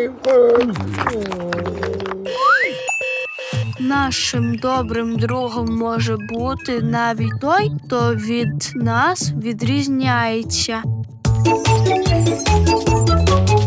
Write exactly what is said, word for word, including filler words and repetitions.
Нашим добрим другом може бути навіть той, хто від нас відрізняється.